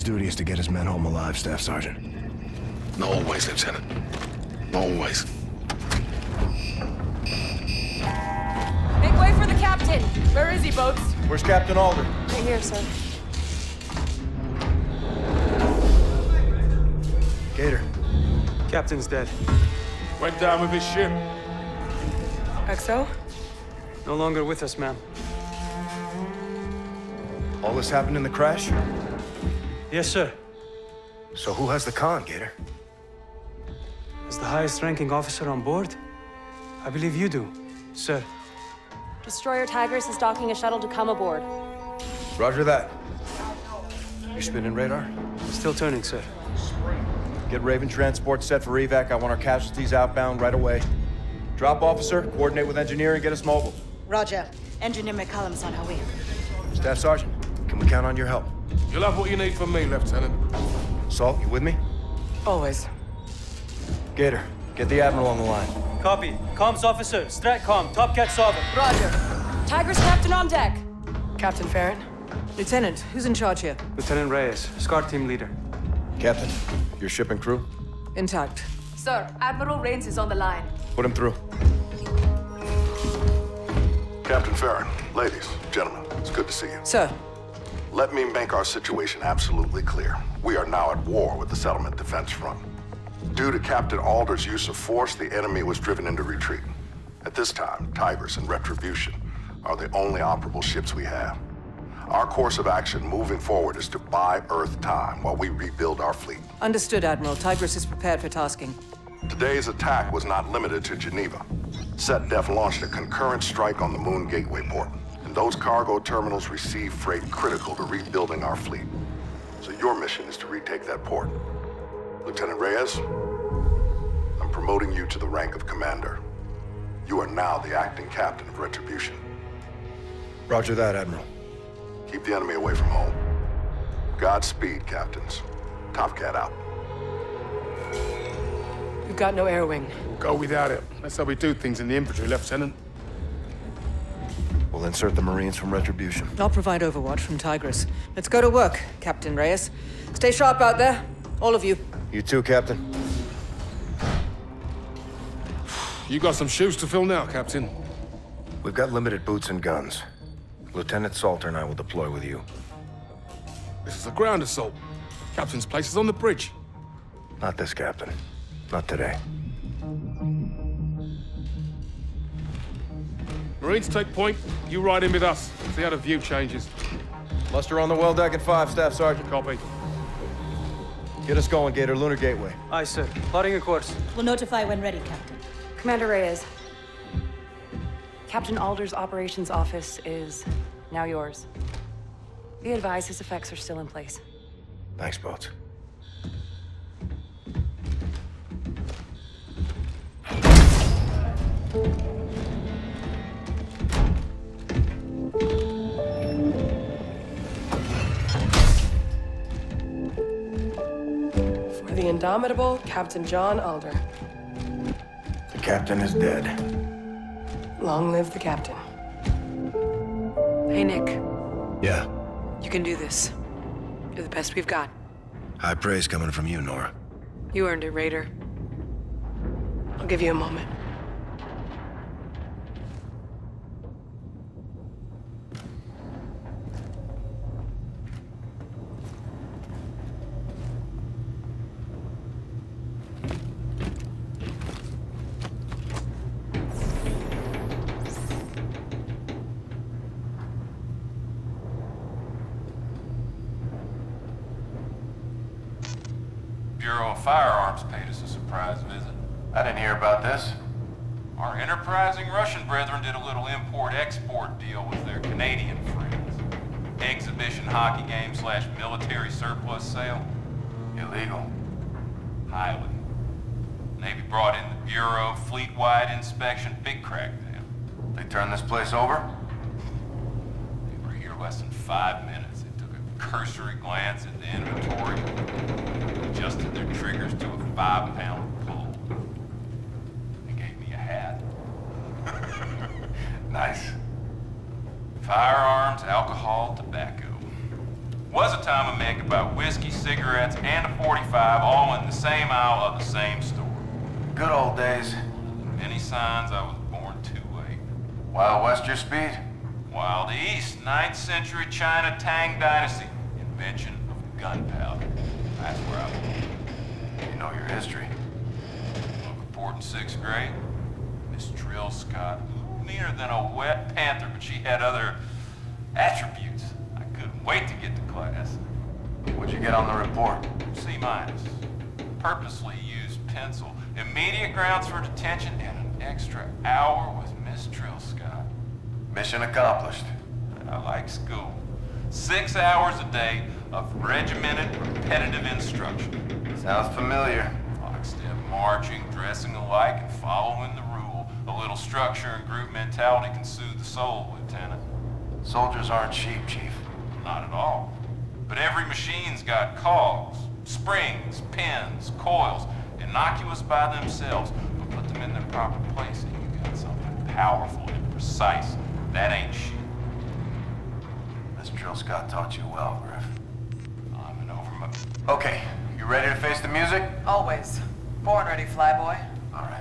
duty is to get his men home alive, Staff Sergeant. Always, Lieutenant. Always. Make way for the captain! Where is he, Boats? Where's Captain Alder? Right here, sir. Gator. Captain's dead. Went down with his ship. XO? No longer with us, ma'am. All this happened in the crash? Yes, sir. So who has the con, Gator? As the highest-ranking officer on board, I believe you do, sir. Destroyer Tigris is docking a shuttle to come aboard. Roger that. You spinning radar? Still turning, sir. Get Raven transport set for evac. I want our casualties outbound right away. Drop officer, coordinate with engineering, get us mobile. Roger. Engineer McCallum's on her way. Staff Sergeant, can we count on your help? You'll have what you need from me, Lieutenant. Salt, you with me? Always. Gator, get the Admiral on the line. Copy. Comms officer, Stratcom, Top Cat Sovereign. Roger. Tigris captain on deck. Captain Farron? Lieutenant, who's in charge here? Lieutenant Reyes, SCAR team leader. Captain, your ship and crew? Intact. Sir, Admiral Rains is on the line. Put him through. Captain Farron, ladies, gentlemen, it's good to see you. Sir, Let me make our situation absolutely clear. We are now at war with the Settlement Defense Front. Due to Captain Alder's use of force, the enemy was driven into retreat. At this time, Tigris and Retribution are the only operable ships we have. Our course of action moving forward is to buy Earth time while we rebuild our fleet. understood, Admiral. Tigris is prepared for tasking. Today's attack was not limited to Geneva. SetDef launched a concurrent strike on the Moon Gateway port, and those cargo terminals receive freight critical to rebuilding our fleet. So your mission is to retake that port. Lieutenant Reyes, I'm promoting you to the rank of commander. You are now the acting captain of Retribution. Roger that, Admiral. Keep the enemy away from home. Godspeed, captains. Top Cat out. We've got no air wing. We'll go without it. That's how we do things in the infantry, Lieutenant. We'll insert the Marines from Retribution. I'll provide overwatch from Tigris. Let's go to work, Captain Reyes. Stay sharp out there, all of you. You too, Captain. You got some shoes to fill now, Captain. We've got limited boots and guns. Lieutenant Salter and I will deploy with you. This is a ground assault. Captain's place is on the bridge. Not this, Captain. Not today. Marines take point. You ride in with us. See how the view changes. Muster on the well deck at 5, Staff Sergeant. Copy. Get us going, Gator. Lunar Gateway. Aye, sir. Plotting a course. We'll notify when ready, Captain. Commander Reyes. Captain Alder's operations office is now yours. Be advised his effects are still in place. Thanks, Boats. For the indomitable Captain John Alder. The captain is dead. Long live the captain. Hey, Nick. Yeah. You can do this. You're the best we've got. High praise coming from you, Nora. You earned it, Raider. I'll give you a moment. Bureau of Firearms paid us a surprise visit. I didn't hear about this. Our enterprising Russian brethren did a little import-export deal with their Canadian friends. Exhibition hockey game / military surplus sale. Illegal. Highly. Navy brought in the Bureau, fleet-wide inspection, big crackdown. They turned this place over? We were here less than 5 minutes. They took a cursory glance at the inventory, adjusted their triggers to a 5-pound pull. They gave me a hat. Nice. Firearms, alcohol, tobacco. Was a time of make about whiskey, cigarettes, and a 45 all in the same aisle of the same store. Good old days. Many signs I was born too late. Wild West your speed? Wild East, 9th century China Tang Dynasty. Invention of gunpowder. That's where I was born. You know your history. Book report in 6th grade. Miss Trill Scott. Meaner than a wet panther, but she had other attributes. I couldn't wait to get to class. What'd you get on the report? C-. Purposely used pencil. Immediate grounds for detention and an extra hour with Miss Trill Scott. Mission accomplished. I like school. 6 hours a day of regimented, repetitive instruction. Sounds familiar. Lockstep marching, dressing alike, and following the rule. A little structure and group mentality can soothe the soul, Lieutenant. Soldiers aren't sheep, Chief. Not at all. But every machine's got cogs, springs, pins, coils, innocuous by themselves, but put them in their proper place and you got something powerful and precise. That ain't shit. Miss Trill Scott taught you well, Griff. I'm an overmo. Okay, you ready to face the music? Always. Born ready, flyboy. All right.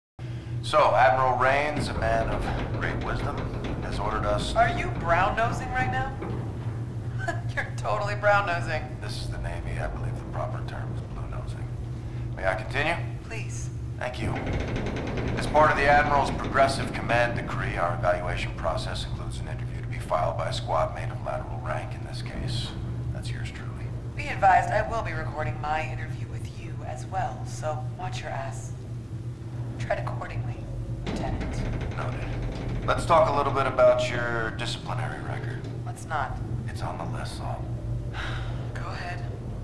So, Admiral Rains, a man of great wisdom, has ordered us... Are you brown-nosing right now? You're totally brown-nosing. This is the Navy. I believe the proper term is blue-nosing. May I continue? Please. Thank you. As part of the Admiral's progressive command decree, our evaluation process includes an interview to be filed by a squad mate of lateral rank in this case. That's yours truly. Be advised, I will be recording my interview with you as well, so watch your ass. Tread accordingly, Lieutenant. Noted. Let's talk a little bit about your disciplinary record. Let's not. It's on the list, Saul. Go ahead.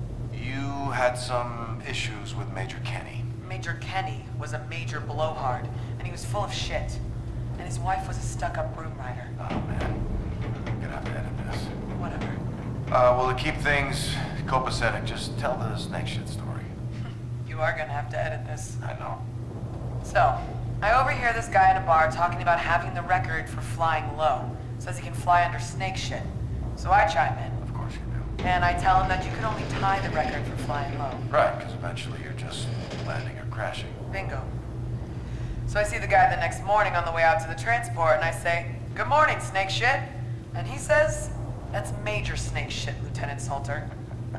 You had some issues with Major Kenny. Major Kenny was a major blowhard, and he was full of shit. And his wife was a stuck-up broom rider. Oh, man. I'm gonna have to edit this. Whatever. Well, to keep things copacetic, just tell the snake shit story. You are gonna have to edit this. I know. So, I overhear this guy in a bar talking about having the record for flying low. Says he can fly under snake shit. So I chime in. Of course you do. And I tell him that you can only tie the record for flying low. Right, because eventually you're just landing or crashing. Bingo. So I see the guy the next morning on the way out to the transport, and I say, "Good morning, snake shit." And he says, "That's major snake shit, Lieutenant Salter."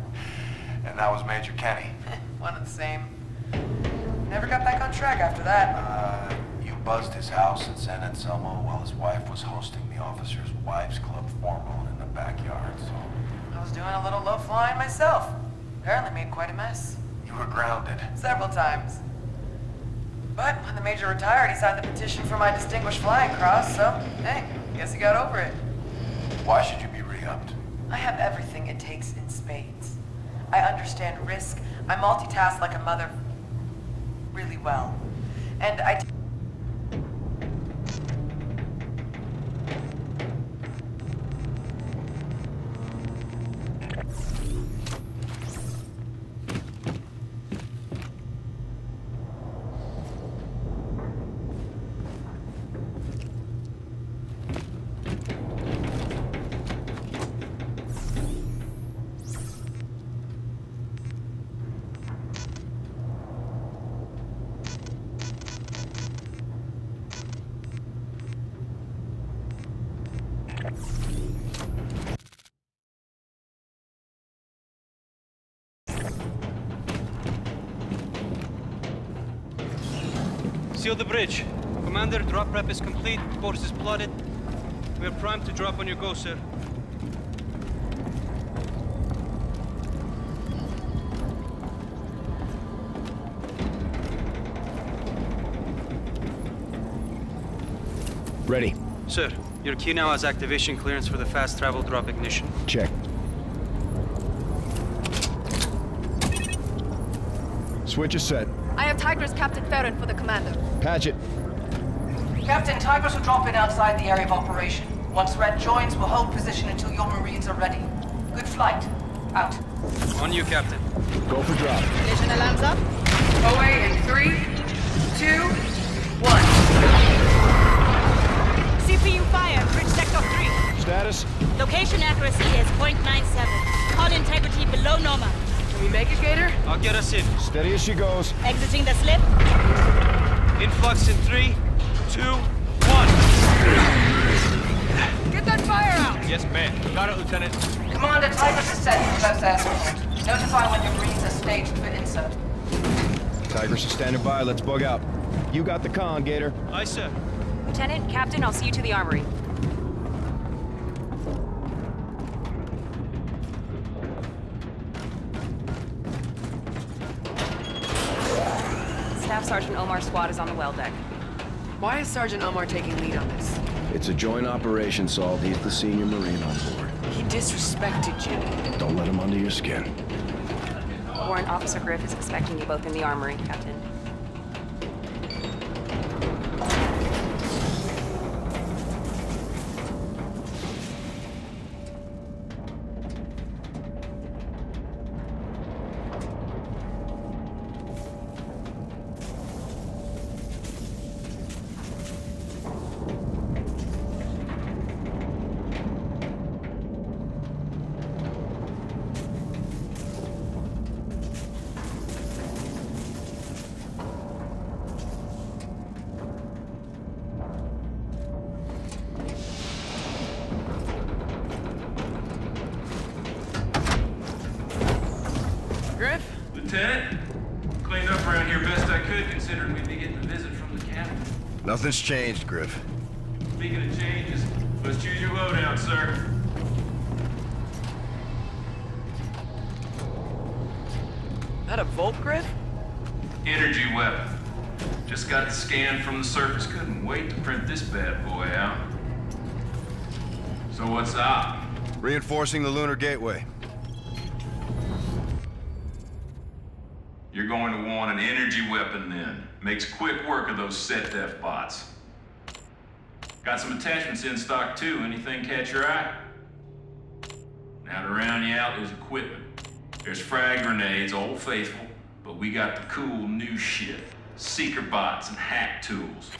And that was Major Kenny. One and the same. Never got back on track after that. You buzzed his house in San Anselmo while his wife was hosting the officers' wives club formal in the backyard, so... I was doing a little low flying myself. Apparently made quite a mess. You were grounded. Several times. But when the Major retired, he signed the petition for my Distinguished Flying Cross, so, hey, guess he got over it. Why should you be re-upped? I have everything it takes in spades. I understand risk. I multitask like a mother really well. And I... Seal the bridge. Commander, drop prep is complete. Course is plotted. We are primed to drop on your go, sir. Ready. Sir, your key now has activation clearance for the fast travel drop ignition. Check. Switch is set. I have Tigris Captain Farron for the commander. Patch it. Captain, Tigris will drop in outside the area of operation. Once Red joins, we'll hold position until your Marines are ready. Good flight. Out. On you, Captain. Go for drop. Ignition alarms up. Away in 3, 2, 1. CPU fire, bridge sector 3. Status? Location accuracy is .97. Hull integrity below normal. Can we make it, Gator? I'll get us in. Steady as she goes. Exiting the slip. Influx in 3, 2, 1. Get that fire out! Yes, ma'am. Got it, Lieutenant. Commander, Tigris is set for Beth's escort. Notify when your greens are staged for insert. Tigers are standing by. Let's bug out. You got the con, Gator. Aye, sir. Lieutenant, Captain, I'll see you to the armory. Staff Sergeant Omar's squad is on the well deck. Why is Sergeant Omar taking lead on this? It's a joint operation, Salt. He's the senior Marine on board. He disrespected you. Don't let him under your skin. Warrant Officer Griff is expecting you both in the armory, Captain. Griff? Lieutenant, cleaned up around here best I could, considering we'd be getting a visit from the captain. Nothing's changed, Griff. Speaking of changes, let's choose your lowdown, sir. That a Volt, Griff? Energy weapon. Just got the scan from the surface. Couldn't wait to print this bad boy out. So what's up? Reinforcing the lunar gateway. You're going to want an energy weapon then. Makes quick work of those SetDef bots. Got some attachments in stock too. Anything catch your eye? Now to round you out, there's equipment. There's frag grenades, old faithful, but we got the cool new shit. Seeker bots and hack tools.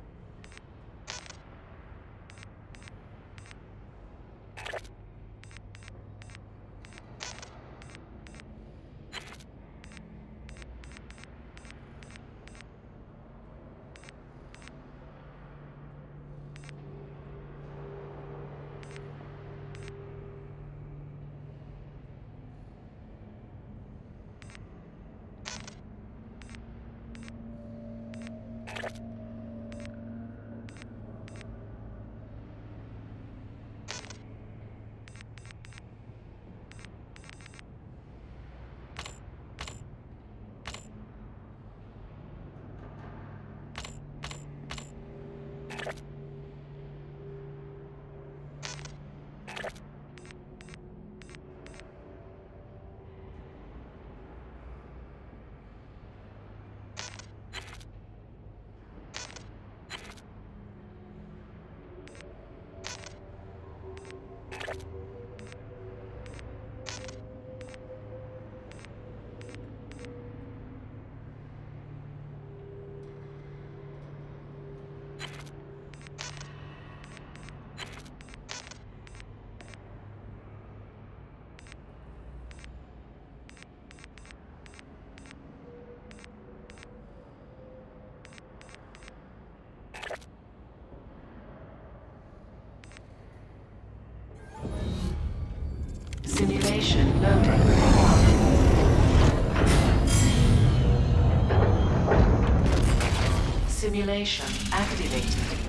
Simulation loading. Simulation activated.